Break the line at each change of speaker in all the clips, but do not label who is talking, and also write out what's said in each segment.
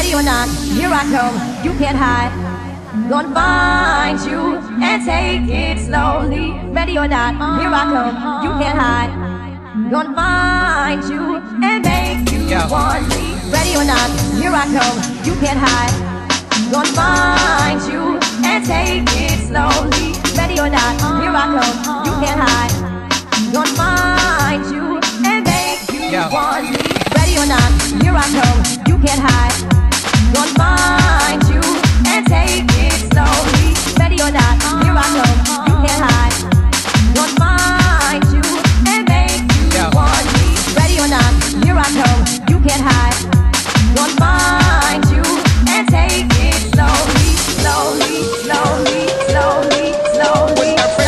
Ready or not, here I come, you can't hide. Gonna find you and take it slowly. Ready or not, here I come, you can't hide. Gonna find you and make you want me. Ready or not, here I come, you can't hide. Gonna find you and take it slowly. Ready or not, here I come, you can't hide. Gonna find you and make you want me. Ready or not, here I come, you can't hide. Gonna find you and take it slowly. Ready or not, here I come, you can't hide. Gonna find you and make you want me. Ready or not, here I come, you can't hide. Gonna find you and take it slowly, slowly, slowly, slowly, slowly,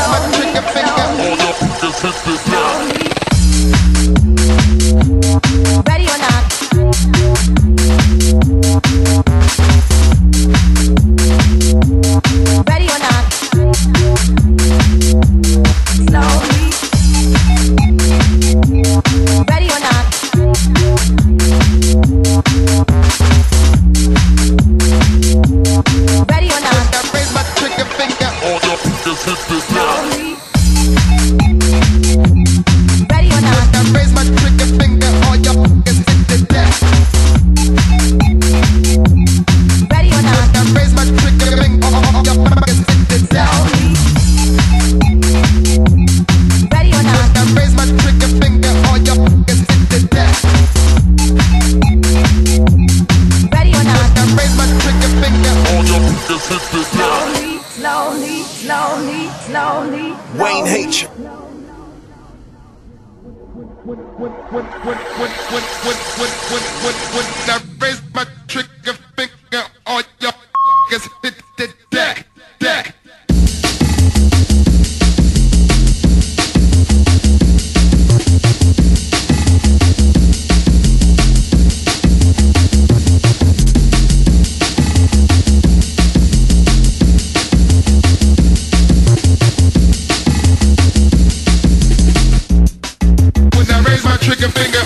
slowly, slowly. Ready or not. Ready or not. Slowly. Ready or not. Ready or not.
I raise my trigger finger. All your fingers hit the
slowly. Ready or not.
I raise my trigger finger. All your fingers hit the deck.
Ready or not.
I raise my trigger finger. All your fingers hit the deck.
Ready or not.
I raise my trigger finger. All your fingers hit the deck.
Ready or not.
I raise my trigger finger. All your fingers hit the deck.
Slowly, slowly, slowly, slowly.
Wayne H.
I raise my trigger finger, all your fingers hit the deck, deck. When I raise my trigger finger.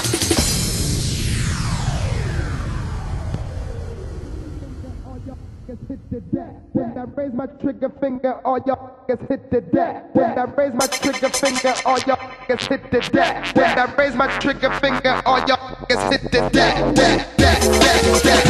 Hit the deck. When I raise my trigger finger, all y'all niggas hit the deck. When I raise my trigger finger, all y'all niggas hit the deck. When I raise my trigger finger, all y'all niggas hit the deck, deck, deck, deck, deck.